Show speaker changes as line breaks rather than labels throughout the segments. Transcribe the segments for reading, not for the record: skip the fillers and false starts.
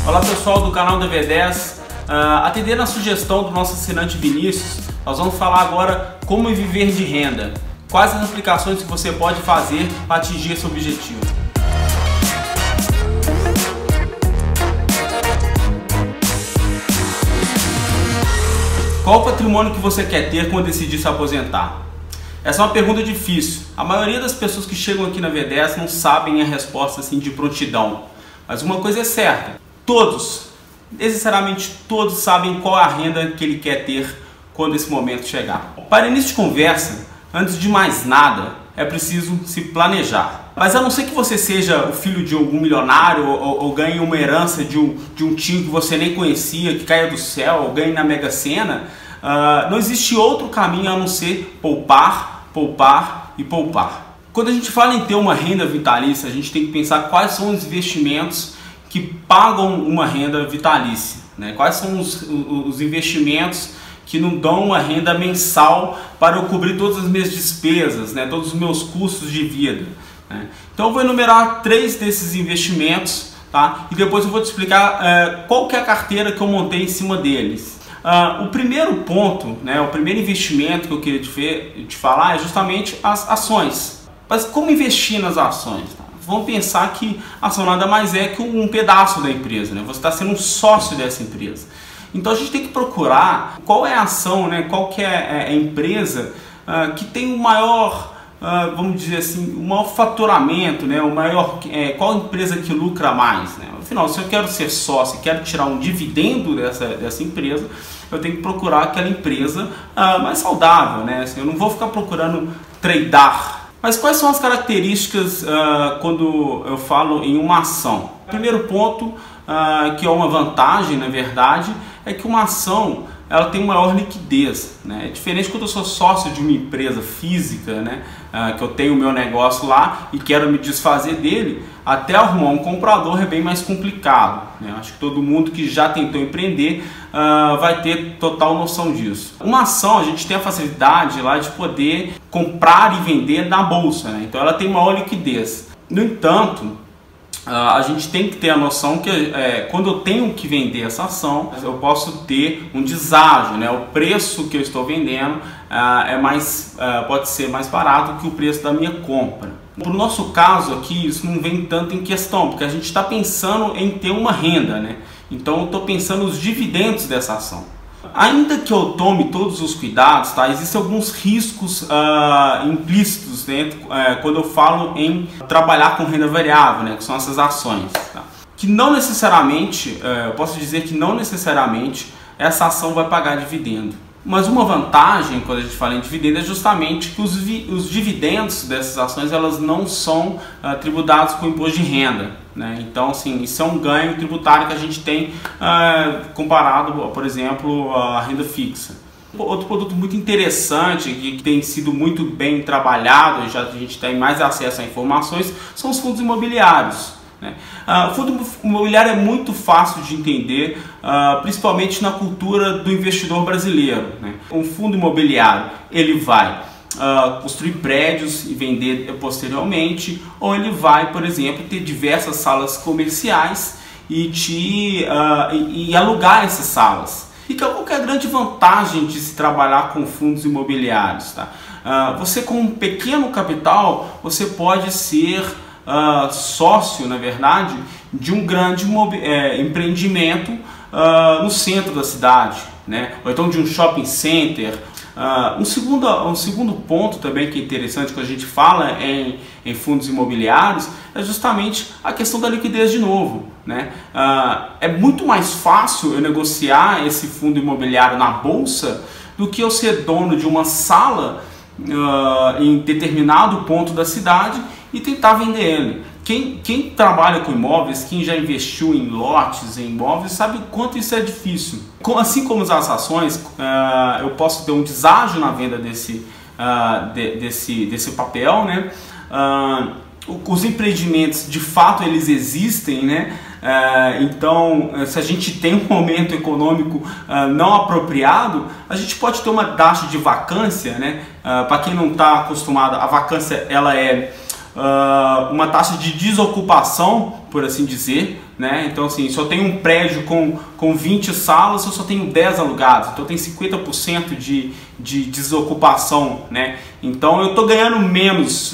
Olá pessoal do canal da V10, atendendo a sugestão do nosso assinante Vinícius, nós vamos falar agora como viver de renda, quais as aplicações que você pode fazer para atingir esse objetivo. Qual o patrimônio que você quer ter quando decidir se aposentar? Essa é uma pergunta difícil. A maioria das pessoas que chegam aqui na V10 não sabem a resposta assim de prontidão. Mas uma coisa é certa, todos, necessariamente todos sabem qual é a renda que ele quer ter quando esse momento chegar. Para início de conversa, antes de mais nada, é preciso se planejar. Mas a não ser que você seja o filho de algum milionário ou ganhe uma herança de um tio que você nem conhecia, que caia do céu, ou ganhe na Mega Sena, não existe outro caminho a não ser poupar, poupar e poupar. Quando a gente fala em ter uma renda vitalícia, a gente tem que pensar quais são os investimentos que pagam uma renda vitalícia, né? Quais são os investimentos que não dão uma renda mensal para eu cobrir todas as minhas despesas, né? Todos os meus custos de vida, né? Então eu vou enumerar 3 desses investimentos, tá? E depois eu vou te explicar qual que é a carteira que eu montei em cima deles. O primeiro ponto, né, o primeiro investimento que eu queria te falar é justamente as ações. Mas como investir nas ações? Tá? Vamos pensar que a ação nada mais é que um pedaço da empresa, né? Você está sendo um sócio dessa empresa. Então a gente tem que procurar qual é a ação, né? Qual que é a empresa que tem o maior, vamos dizer assim, o maior faturamento, né? Qual empresa que lucra mais, né? Afinal, se eu quero ser sócio e quero tirar um dividendo dessa empresa, eu tenho que procurar aquela empresa mais saudável, né? Assim, eu não vou ficar procurando tradear. Mas quais são as características quando eu falo em uma ação? O primeiro ponto, que é uma vantagem, na verdade, é que uma ação ela tem maior liquidez, né? É diferente quando eu sou sócio de uma empresa física, né? Que eu tenho o meu negócio lá e quero me desfazer dele, até arrumar um comprador é bem mais complicado, né? Acho que todo mundo que já tentou empreender vai ter total noção disso. Uma ação, a gente tem a facilidade lá de poder comprar e vender na bolsa, né? Então ela tem maior liquidez. No entanto, a gente tem que ter a noção que quando eu tenho que vender essa ação, eu posso ter um deságio, né? O preço que eu estou vendendo pode ser mais barato que o preço da minha compra. Para o nosso caso aqui, isso não vem tanto em questão, porque a gente está pensando em ter uma renda, né? Então eu estou pensando nos dividendos dessa ação. Ainda que eu tome todos os cuidados, tá? Existem alguns riscos implícitos dentro quando eu falo em trabalhar com renda variável, né? Que são essas ações, tá? Que não necessariamente, eu posso dizer que não necessariamente essa ação vai pagar dividendo. Mas uma vantagem quando a gente fala em dividendo é justamente que os dividendos dessas ações elas não são tributados com imposto de renda, né? Então, assim, isso é um ganho tributário que a gente tem comparado, por exemplo, à renda fixa. Outro produto muito interessante que tem sido muito bem trabalhado, já a gente tem mais acesso a informações, são os fundos imobiliários. O fundo imobiliário é muito fácil de entender, principalmente na cultura do investidor brasileiro, né? Um fundo imobiliário ele vai construir prédios e vender posteriormente, ou ele vai, por exemplo, ter diversas salas comerciais e alugar essas salas. E qual que é a grande vantagem de se trabalhar com fundos imobiliários? Tá? Você com um pequeno capital, você pode ser sócio, na verdade, de um grande empreendimento no centro da cidade, né? Ou então de um shopping center. Um segundo ponto também que é interessante quando a gente fala em fundos imobiliários é justamente a questão da liquidez de novo, né? É muito mais fácil eu negociar esse fundo imobiliário na bolsa do que eu ser dono de uma sala em determinado ponto da cidade e tentar vender ele. Quem trabalha com imóveis, quem já investiu em lotes, em imóveis, sabe o quanto isso é difícil. Assim como as ações, eu posso ter um deságio na venda desse papel, né? Os empreendimentos, de fato, eles existem, né? Então, se a gente tem um momento econômico não apropriado, a gente pode ter uma taxa de vacância, né? Para quem não está acostumado, a vacância ela é uma taxa de desocupação, por assim dizer, né? Então assim, se eu tenho um prédio com 20 salas, eu só tenho 10 alugados, então tem 50% de desocupação, né? Então eu estou ganhando menos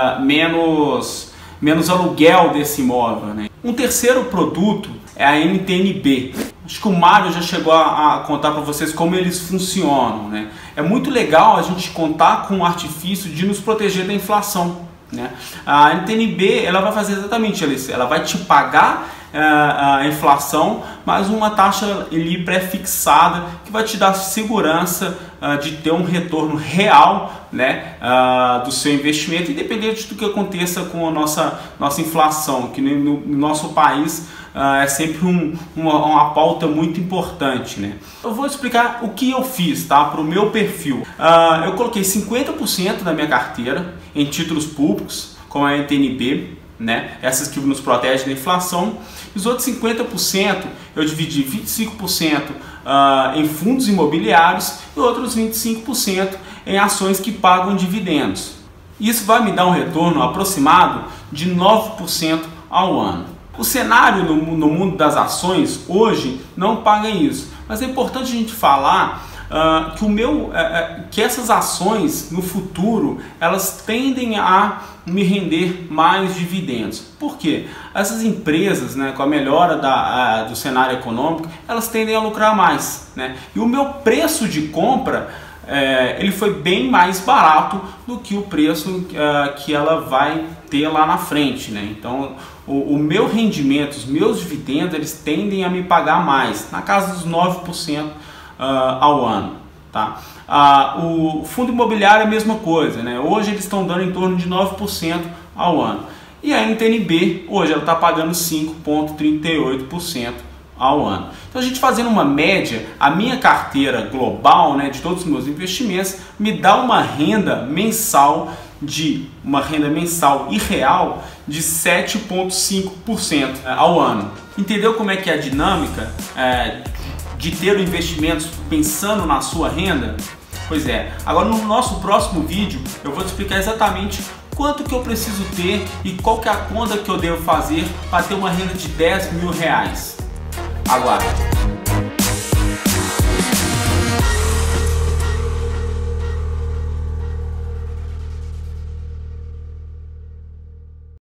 aluguel desse imóvel, né? Um terceiro produto é a NTN-B. Acho que o Mário já chegou a contar para vocês como eles funcionam, né? É muito legal a gente contar com o artifício de nos proteger da inflação, né? A NTN-B, ela vai fazer exatamente isso, ela vai te pagar a inflação, mas uma taxa ali pré-fixada que vai te dar segurança de ter um retorno real, né, do seu investimento, independente do que aconteça com a nossa inflação, que no nosso país é sempre uma pauta muito importante, né? Eu vou explicar o que eu fiz, tá, para o meu perfil. Eu coloquei 50% da minha carteira em títulos públicos, como a NTN-B, né? Essas que nos protegem da inflação. Os outros 50% eu dividi 25% em fundos imobiliários e outros 25% em ações que pagam dividendos. Isso vai me dar um retorno aproximado de 9% ao ano. O cenário no mundo das ações hoje não paga isso, mas é importante a gente falar que essas ações no futuro elas tendem a me render mais dividendos. Por quê? Essas empresas, né, com a melhora do cenário econômico, elas tendem a lucrar mais, né? E o meu preço de compra ele foi bem mais barato do que o preço que ela vai ter lá na frente, né? Então o meu rendimento, os meus dividendos, eles tendem a me pagar mais, na casa dos 9% ao ano, tá? O fundo imobiliário é a mesma coisa, né? Hoje eles estão dando em torno de 9% ao ano. E a NTN-B, hoje ela está pagando 5,38% ao ano. Então a gente fazendo uma média, a minha carteira global, né, de todos os meus investimentos, me dá uma renda mensal e real de 7,5% ao ano. Entendeu como é que é a dinâmica de ter investimentos pensando na sua renda? Pois é, agora no nosso próximo vídeo eu vou te explicar exatamente quanto que eu preciso ter e qual que é a conta que eu devo fazer para ter uma renda de 10 mil reais. Aguarde!